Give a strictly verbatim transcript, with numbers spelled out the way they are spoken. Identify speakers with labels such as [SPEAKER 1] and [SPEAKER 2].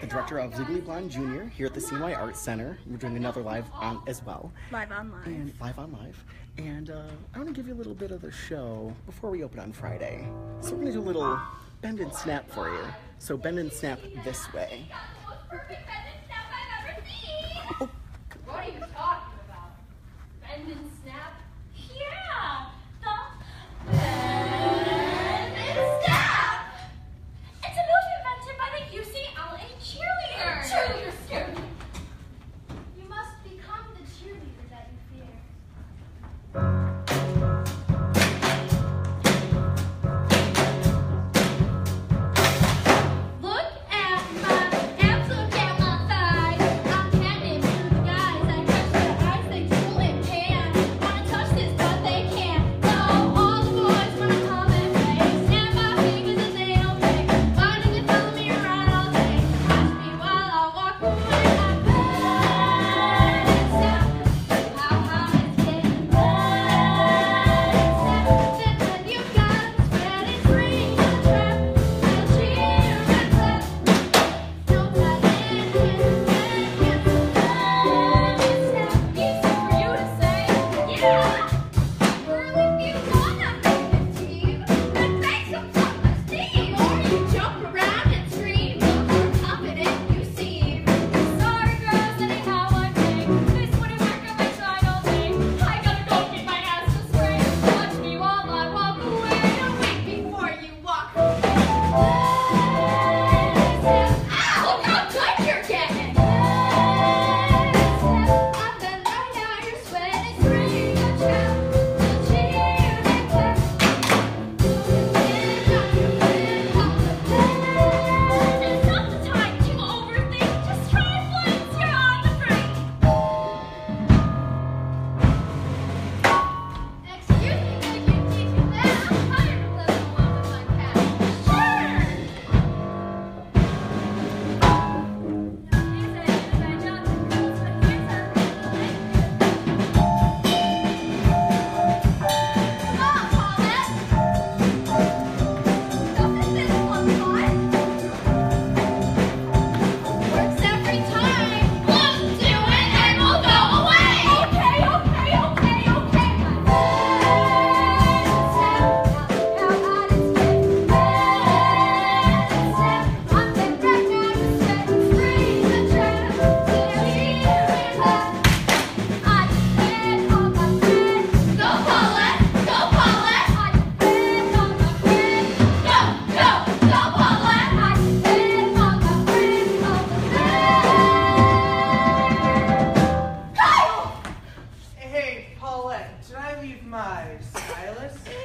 [SPEAKER 1] the director of Legally Blonde Junior here at the C N Y Arts Center. We're doing another live on as well.
[SPEAKER 2] Live on live.
[SPEAKER 1] And live on live. And uh, I want to give you a little bit of the show before we open on Friday. So we're going to do a little bend and snap for you. So bend and snap this way. Oh.
[SPEAKER 3] What are you talking about? Bend and snap? Yeah! The bend and snap! It's a move invented by the U C L A cheerleaders! Cheerleaders scare me! You must become the cheerleader that you fear. Look at my abs, look at my thighs. I'm catnip to the guys. I touch their eyes, they drool and pan. Wanna touch this, but they can't. So all the boys wanna come and play. Snap my fingers and they don't pay. Why do they follow me around all day? Watch me while I walk away. I bend and snap. How high it's getting bend and snap. Then you got 'em spreading free in the trap. They'll cheer and clap. Don't let it hit them and get the bend and snap. Easy for you to say, yeah. Well, if you wanna make a team, then make some self-esteem. Or you jump around and scream. Look how confident you seem. Sorry, girls, anyhow I think this wouldn't work if I tried all day. I gotta go get my ass to spray. Watch me while I walk away. Don't wait before you walk away. Look how tight you're getting. And then right now you're sweating, screaming the trap. They'll cheer and clap. It's not the time to overthink. Just try once you're on the brink. Excuse me, could you teach me that? I'm tired of living alone with my cat. Sure. Works every time. One, do it, and we'll go away. Okay, okay, okay, okay. How hot it's getting. I'm been right now, just setting free the trap. Till here and back. I depend on my friend. Go Paulette, go Paulette. I depend on my friend. Go, go, go Paulette. I depend on my friend.
[SPEAKER 4] Hey, Paulette, did I leave my stylus?